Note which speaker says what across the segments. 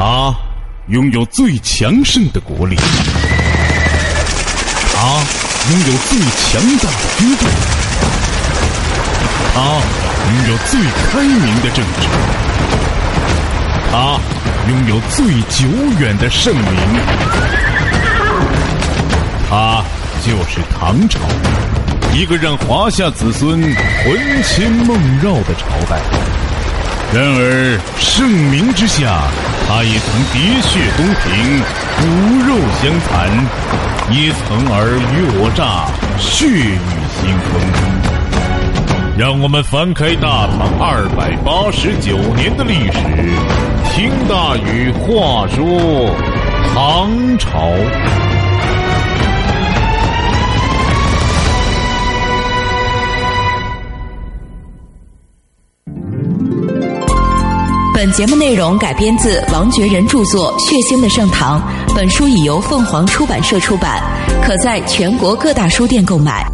Speaker 1: 他拥有最强盛的国力，他拥有最强大的军队，他拥有最开明的政治，他拥有最久远的盛名，他就是唐朝，一个让华夏子孙魂牵梦绕的朝代。然而盛名之下，他也曾喋血东平，骨肉相残，也曾尔虞我诈，血雨腥风。让我们翻开大唐289年的历史，听大禹话说唐朝。
Speaker 2: 本节目内容改编自王觉仁著作《血腥的盛唐》，本书已由凤凰出版社出版，可在全国各大书店购买。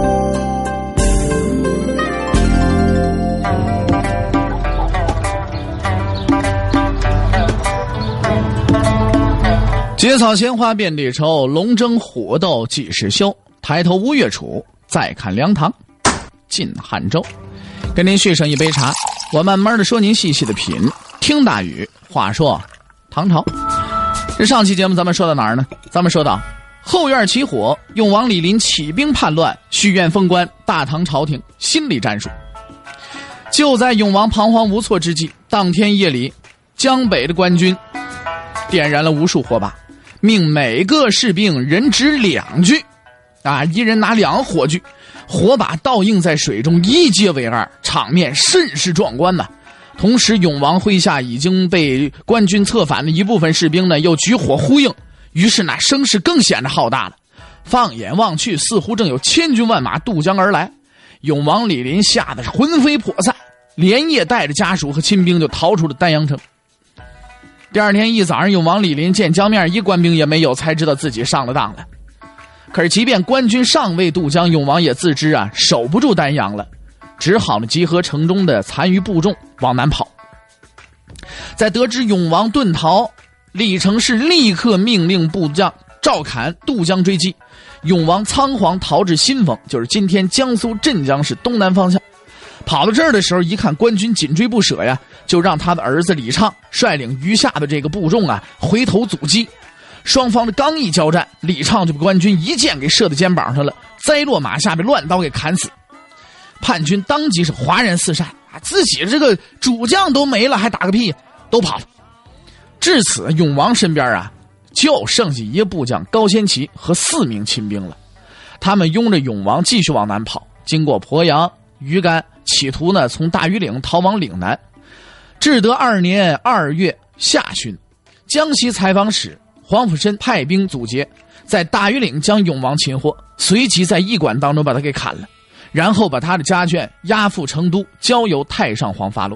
Speaker 3: 结草鲜花遍地愁，龙争虎斗几时休？抬头吴越楚，再看梁唐晋汉周。跟您续上一杯茶，我慢慢的说，您细细的品。听大禹话说唐朝。这上期节目咱们说到哪儿呢？咱们说到后院起火，永王李璘起兵叛乱，许愿封官，大唐朝廷心理战术。就在永王彷徨无措之际，当天夜里，江北的官军点燃了无数火把，命每个士兵人执2具，一人拿2火炬，火把倒映在水中，一接为二，场面甚是壮观呐。同时，永王麾下已经被官军策反的一部分士兵呢，又举火呼应，于是那声势更显得浩大了。放眼望去，似乎正有千军万马渡江而来。永王李璘吓得是魂飞魄散，连夜带着家属和亲兵就逃出了丹阳城。第二天一早上，永王李璘见江面一官兵也没有，才知道自己上了当了。可是即便官军尚未渡江，永王也自知守不住丹阳了，只好集合城中的残余部众往南跑。在得知永王遁逃，李成是立刻命令部将赵侃渡江追击。永王仓皇逃至新丰，就是今天江苏镇江市东南方向。跑到这儿的时候，一看官军紧追不舍呀，就让他的儿子李畅率领余下的这个部众回头阻击。双方的刚一交战，李畅就被官军一箭给射到肩膀上了，栽落马下，被乱刀给砍死。叛军当即是哗然四散，自己这个主将都没了，还打个屁，都跑了。至此，永王身边就剩下一个部将高仙齐和4名亲兵了。他们拥着永王继续往南跑，经过鄱阳、鱼干，企图从大庾岭逃往岭南。至德2年2月下旬，江西采访使黄甫申派兵阻截，在大庾岭将永王擒获，随即在驿馆当中把他给砍了，然后把他的家眷押赴成都，交由太上皇发落。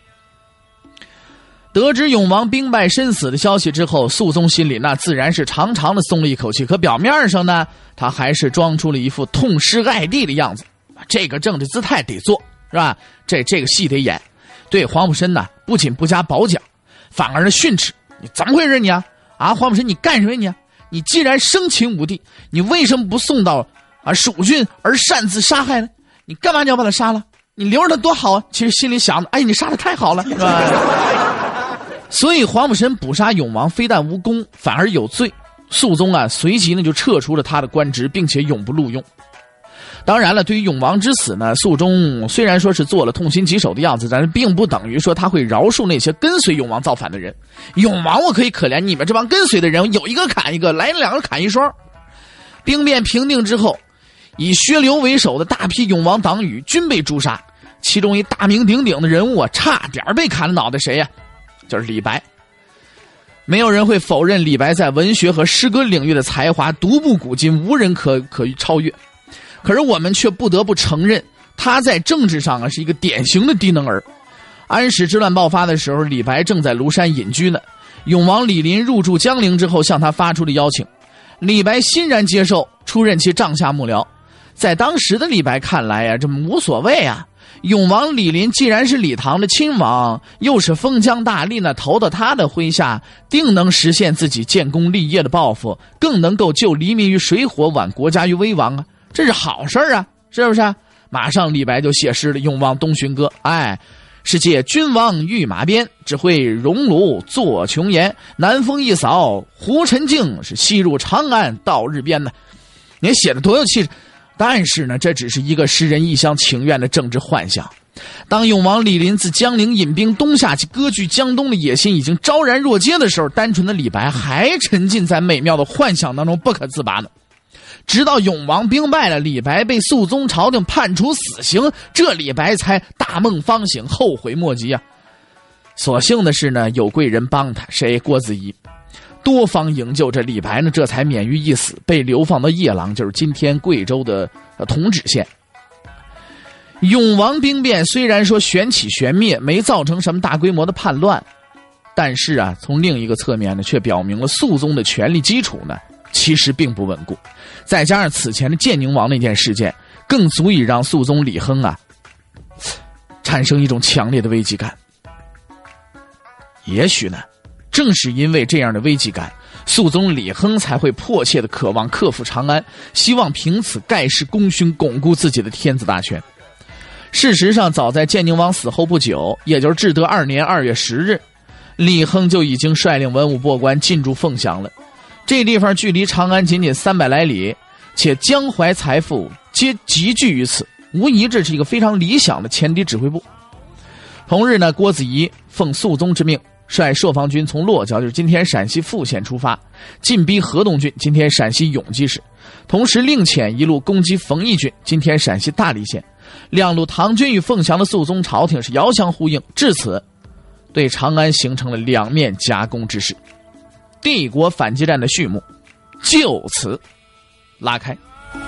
Speaker 3: 得知永王兵败身死的消息之后，肃宗心里那自然是长长的松了一口气，可表面上呢，他还是装出了一副痛失爱弟的样子。这个政治姿态得做，是吧？这个戏得演。对黄甫申不仅不加褒奖，反而训斥。你怎么回事你黄甫申，你干什么你？你既然生擒吾弟，你为什么不送到蜀郡而擅自杀害呢？你干嘛你要把他杀了？你留着他多好啊！其实心里想的，你杀的太好了，是吧？所以黄甫申捕杀永王非但无功，反而有罪。肃宗随即就撤除了他的官职，并且永不录用。当然了，对于永王之死呢，肃宗虽然说是做了痛心疾首的样子，但是并不等于说他会饶恕那些跟随永王造反的人。永王我可以可怜，你们这帮跟随的人，有一个砍一个，来2个砍一双。兵变平定之后，以薛刘为首的大批永王党羽均被诛杀，其中一大名鼎鼎的人物差点被砍了脑袋，谁呀？就是李白。没有人会否认李白在文学和诗歌领域的才华独步古今，无人可超越。可是我们却不得不承认，他在政治上是一个典型的低能儿。安史之乱爆发的时候，李白正在庐山隐居呢。永王李璘入驻江陵之后，向他发出了邀请，李白欣然接受，出任其帐下幕僚。 在当时的李白看来啊，这无所谓啊。永王李璘既然是李唐的亲王，又是封疆大吏呢，投到他的麾下，定能实现自己建功立业的抱负，更能够救黎民于水火，挽国家于危亡啊，这是好事啊，是不是啊？马上李白就写诗了《永王东巡歌》，是借君王御马鞭，只会熔炉作琼岩，南风一扫胡尘净，是西入长安到日边呢。你写的多有气势！但是呢，这只是一个诗人一厢情愿的政治幻想。当永王李璘自江陵引兵东下去割据江东的野心已经昭然若揭的时候，单纯的李白还沉浸在美妙的幻想当中不可自拔呢。直到永王兵败了，李白被肃宗朝廷判处死刑，这李白才大梦方醒，后悔莫及啊。所幸的是呢，有贵人帮他，谁？郭子仪。多方营救，这李白呢，这才免于一死，被流放到夜郎，就是今天贵州的同治县。永王兵变虽然说旋起旋灭，没造成什么大规模的叛乱，但是啊，从另一个侧面呢，却表明了肃宗的权力基础呢，其实并不稳固。再加上此前的建宁王那件事件，更足以让肃宗李亨啊，产生一种强烈的危机感。也许呢，正是因为这样的危机感，肃宗李亨才会迫切的渴望克复长安，希望凭此盖世功勋，巩固自己的天子大权。事实上，早在建宁王死后不久，也就是至德2年2月10日，李亨就已经率领文武拨官进驻凤翔了。这地方距离长安仅仅300来里，且江淮财富皆集聚于此，无疑这是一个非常理想的前敌指挥部。同日呢，郭子仪奉肃宗之命，率朔方军从落脚，就是今天陕西富县出发，进逼河东郡，今天陕西永基市，同时另遣一路攻击冯邑郡，今天陕西大荔县。两路唐军与凤翔的肃宗朝廷是遥相呼应，至此对长安形成了两面夹攻之势。帝国反击战的序幕就此拉开。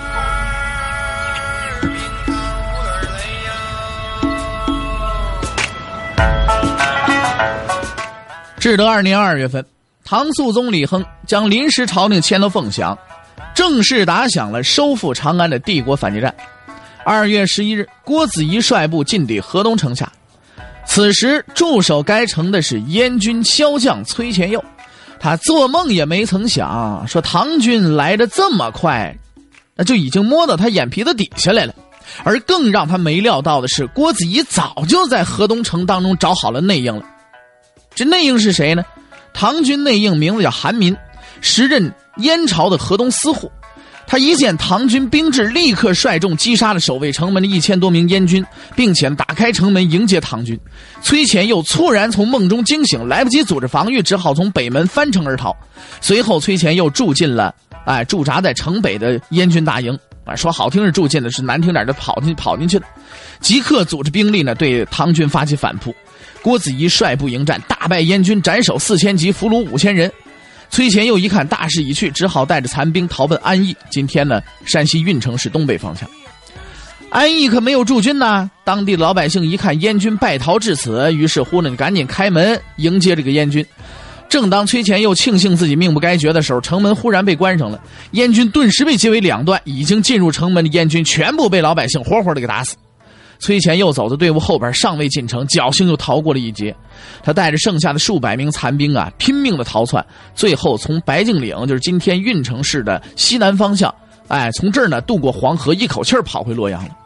Speaker 3: 至德2年2月份，唐肃宗李亨将临时朝廷迁到凤翔，正式打响了收复长安的帝国反击战。2月11日，郭子仪率部进抵河东城下。此时驻守该城的是燕军骁将崔乾佑，他做梦也没曾想，说唐军来得这么快，那就已经摸到他眼皮子底下来了。而更让他没料到的是，郭子仪早就在河东城当中找好了内应了。这内应是谁呢？唐军内应名字叫韩民，时任燕朝的河东司户。他一见唐军兵至，立刻率众击杀了守卫城门的1000多名燕军，并且打开城门迎接唐军。崔乾佑猝然从梦中惊醒，来不及组织防御，只好从北门翻城而逃。随后崔乾佑住进了驻扎在城北的燕军大营，说好听是住进的，是难听点的跑进去的。即刻组织兵力呢，对唐军发起反扑。郭子仪率部迎战，大败燕军，斩首4000级，俘虏5000人。崔乾佑一看大势已去，只好带着残兵逃奔安邑，今天呢，山西运城市东北方向。安邑可没有驻军呢，当地的老百姓一看燕军败逃至此，于是乎呢，赶紧开门迎接这个燕军。正当崔乾佑庆幸自己命不该绝的时候，城门忽然被关上了，燕军顿时被截为两段，已经进入城门的燕军全部被老百姓活活的给打死。崔乾佑走的队伍后边尚未进城，侥幸又逃过了一劫。他带着剩下的数百名残兵拼命的逃窜，最后从白敬岭，就是今天运城市的西南方向，从这儿呢渡过黄河，一口气跑回洛阳了。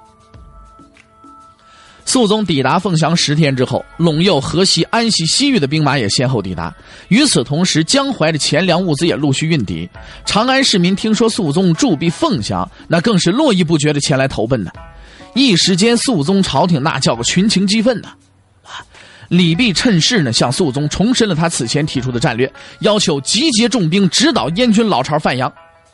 Speaker 3: 肃宗抵达凤翔10天之后，陇右、河西、安西、西域的兵马也先后抵达。与此同时，江淮的钱粮物资也陆续运抵。长安市民听说肃宗驻逼凤翔，那更是络绎不绝的前来投奔呢。一时间，肃宗朝廷那叫个群情激愤呢。李泌趁势呢，向肃宗重申了他此前提出的战略，要求集结重兵，直捣燕军老巢范阳。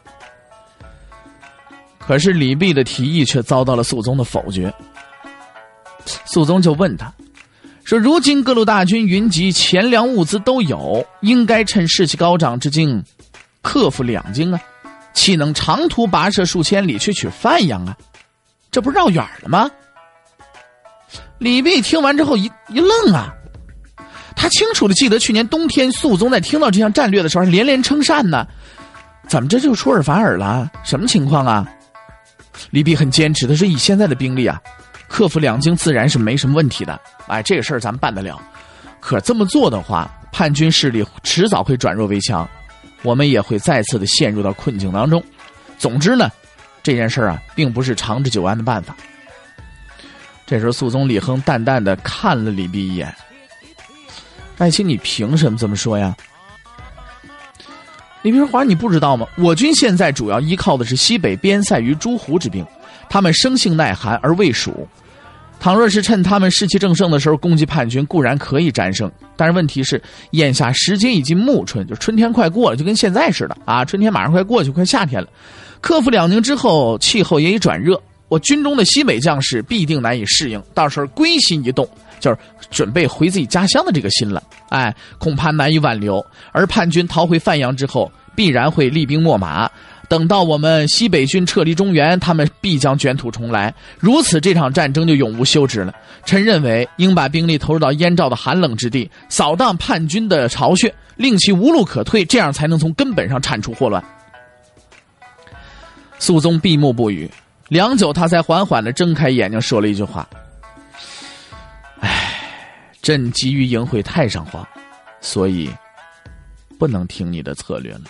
Speaker 3: 可是李泌的提议却遭到了肃宗的否决。肃宗就问他说：“如今各路大军云集，钱粮物资都有，应该趁士气高涨之境，克服两京啊，岂能长途跋涉数千里去取范阳啊？这不绕远了吗？”李泌听完之后一愣啊，他清楚的记得去年冬天肃宗在听到这项战略的时候连连称善呢，怎么这就出尔反尔了？什么情况啊？ 李泌很坚持的说，以现在的兵力啊，克服两京自然是没什么问题的。哎，这个事儿咱们办得了。可这么做的话，叛军势力迟早会转弱为强，我们也会再次的陷入到困境当中。总之呢，这件事儿啊，并不是长治久安的办法。这时候肃宗李亨淡淡的看了李泌一眼，爱卿，你凭什么这么说呀？李泌说，皇上你不知道吗？我军现在主要依靠的是西北边塞于诸胡之兵，他们生性耐寒而畏蜀，倘若是趁他们士气正盛的时候攻击叛军，固然可以战胜，但是问题是眼下时节已经暮春，就春天快过了，就跟现在似的啊，春天马上快过去，快夏天了。克服两京之后，气候也已转热，我军中的西北将士必定难以适应，到时候归心一动，就是准备回自己家乡的这个心了，哎，恐怕难以挽留。而叛军逃回范阳之后，必然会厉兵秣马，等到我们西北军撤离中原，他们必将卷土重来，如此这场战争就永无休止了。臣认为应把兵力投入到燕赵的寒冷之地，扫荡叛军的巢穴，令其无路可退，这样才能从根本上铲除祸乱。肃宗闭目不语，良久他才缓缓地睁开眼睛，说了一句话：朕急于迎回太上皇，所以不能听你的策略了。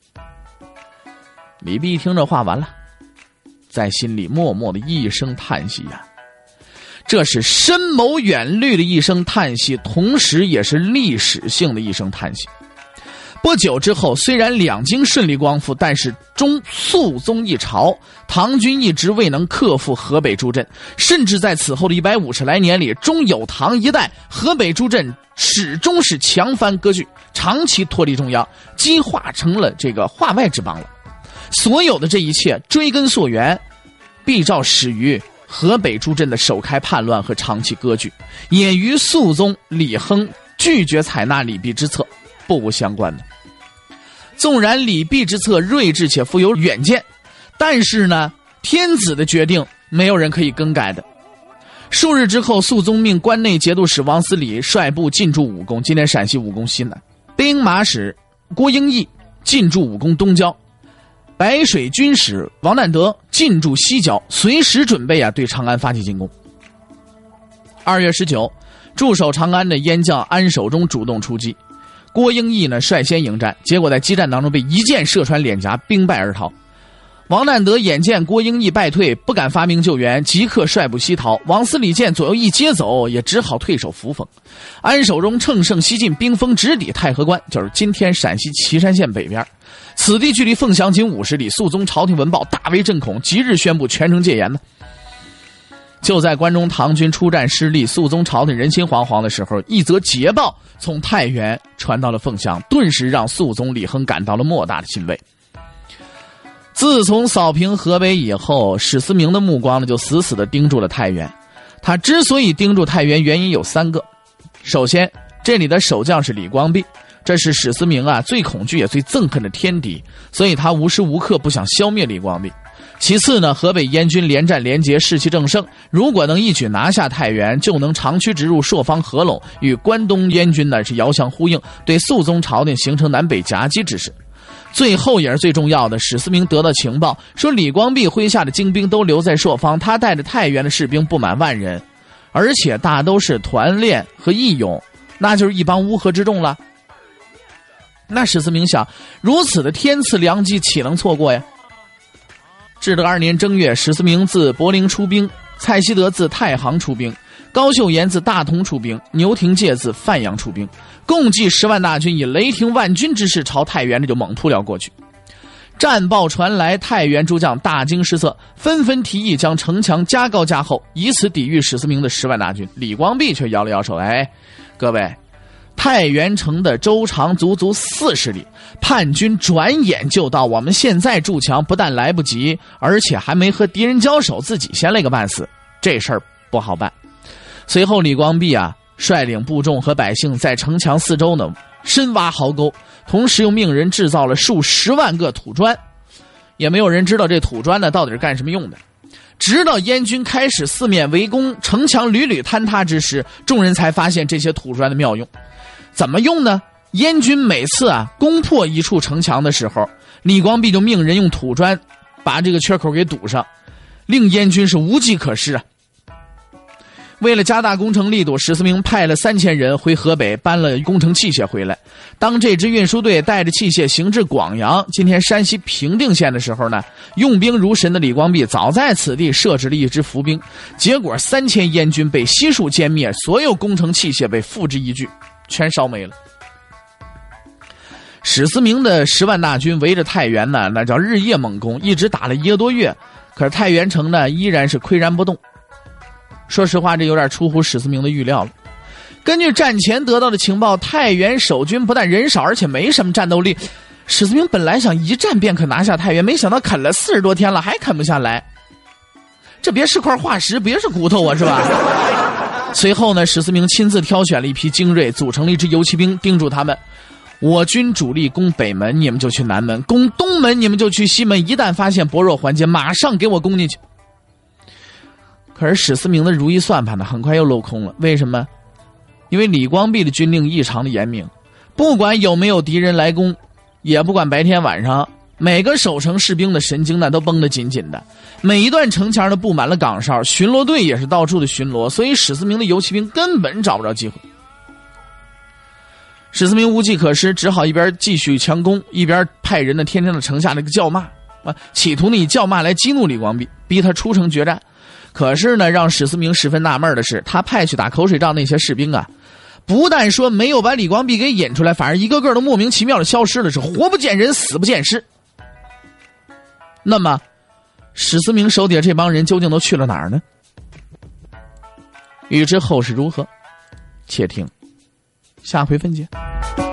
Speaker 3: 李泌一听这话完了，在心里默默的一声叹息呀，这是深谋远虑的一声叹息，同时也是历史性的一声叹息。不久之后，虽然两京顺利光复，但是中肃宗一朝，唐军一直未能克服河北诸镇，甚至在此后的150来年里，中有唐一代河北诸镇始终是强藩割据，长期脱离中央，激化成了这个化外之邦了。所有的这一切追根溯源，必照始于河北诸镇的首开叛乱和长期割据，也与肃宗李亨拒绝采纳李泌之策不无相关的。纵然李泌之策睿智且富有远见，但是呢，天子的决定没有人可以更改的。数日之后，肃宗命关内节度使王思礼率部进驻武功，今天陕西武功西南；兵马使郭英义进驻武功东郊；白水军使王难德进驻西郊，随时准备对长安发起进攻。2月19，驻守长安的燕将安守忠主动出击，郭英义呢率先迎战，结果在激战当中被一箭射穿脸颊，兵败而逃。王难德眼见郭英义败退，不敢发兵救援，即刻率部西逃。王思礼见左右一接走，也只好退守扶风。安守忠乘胜西进，兵锋直抵太和关，就是今天陕西岐山县北边。此地距离凤翔仅50里，肃宗朝廷闻报，大为震恐，即日宣布全城戒严呢。就在关中唐军出战失利，肃宗朝廷人心惶惶的时候，一则捷报从太原传到了凤翔，顿时让肃宗李亨感到了莫大的欣慰。自从扫平河北以后，史思明的目光呢就死死地盯住了太原。他之所以盯住太原，原因有3个。首先，这里的守将是李光弼，这是史思明最恐惧也最憎恨的天敌，所以他无时无刻不想消灭李光弼。其次呢，河北燕军连战连捷，士气正盛，如果能一举拿下太原，就能长驱直入，朔方合拢，与关东燕军呢是遥相呼应，对肃宗朝廷形成南北夹击之势。最后也是最重要的，史思明得到情报说李光弼麾下的精兵都留在朔方，他带着太原的士兵不满1万人，而且大都是团练和义勇，那就是一帮乌合之众了。那史思明想，如此的天赐良机，岂能错过呀？至德2年正月，史思明自柏林出兵，蔡希德自太行出兵，高秀岩自大同出兵，牛廷介自范阳出兵，共计10万大军，以雷霆万钧之势朝太原就猛扑了过去。战报传来，太原诸将大惊失色，纷纷提议将城墙加高加厚，以此抵御史思明的10万大军。李光弼却摇了摇手，各位，太原城的周长足足40里，叛军转眼就到，我们现在筑墙不但来不及，而且还没和敌人交手，自己先累个半死，这事儿不好办。随后李光弼率领部众和百姓在城墙四周呢深挖壕沟，同时又命人制造了数10万个土砖，也没有人知道这土砖呢到底是干什么用的。直到燕军开始四面围攻，城墙屡屡坍塌之时，众人才发现这些土砖的妙用。怎么用呢？燕军每次攻破一处城墙的时候，李光弼就命人用土砖把这个缺口给堵上。 令燕军是无计可施啊。为了加大工程力度，史思明派了3000人回河北搬了工程器械回来。当这支运输队带着器械行至广阳，今天山西平定县的时候呢，用兵如神的李光弼早在此地设置了一支伏兵，结果3000燕军被悉数歼灭，所有工程器械被付之一炬，全烧没了。史思明的10万大军围着太原呢，那叫日夜猛攻，一直打了1个多月，可是太原城呢依然是岿然不动。说实话，这有点出乎史思明的预料了。根据战前得到的情报，太原守军不但人少，而且没什么战斗力。史思明本来想一战便可拿下太原，没想到啃了40多天了，还啃不下来。这别是块化石，别是骨头啊，是吧？随后呢，史思明亲自挑选了一批精锐，组成了一支游骑兵，叮嘱他们：我军主力攻北门，你们就去南门；攻东门，你们就去西门。一旦发现薄弱环节，马上给我攻进去。可是史思明的如意算盘呢，很快又落空了。为什么？因为李光弼的军令异常的严明，不管有没有敌人来攻，也不管白天晚上，每个守城士兵的神经呢都绷得紧紧的，每一段城墙都布满了岗哨，巡逻队也是到处的巡逻，所以史思明的游骑兵根本找不着机会。史思明无计可施，只好一边继续强攻，一边派人呢天天的城下那个叫骂啊，企图呢以叫骂来激怒李光弼，逼他出城决战。可是呢，让史思明十分纳闷的是，他派去打口水仗那些士兵啊，不但说没有把李光弼给引出来，反而一个个都莫名其妙的消失了，是活不见人，死不见尸。那么，史思明手底下这帮人究竟都去了哪儿呢？欲知后事如何，且听下回分解。